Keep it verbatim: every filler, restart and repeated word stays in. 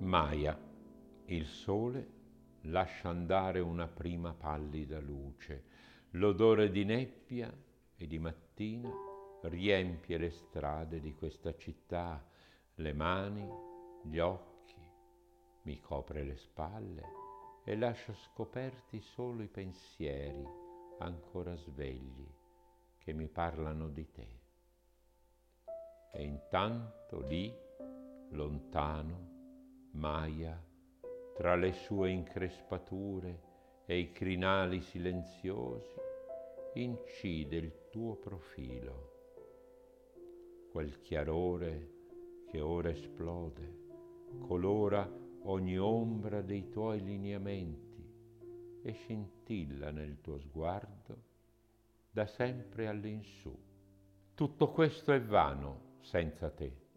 Maya, il sole lascia andare una prima pallida luce, l'odore di nebbia e di mattina riempie le strade di questa città, le mani, gli occhi, mi copre le spalle e lascia scoperti solo i pensieri ancora svegli che mi parlano di te. E intanto lì, lontano, Maya, tra le sue increspature e i crinali silenziosi, incide il tuo profilo, quel chiarore che ora esplode, colora ogni ombra dei tuoi lineamenti e scintilla nel tuo sguardo da sempre all'insù. Tutto questo è vano senza te.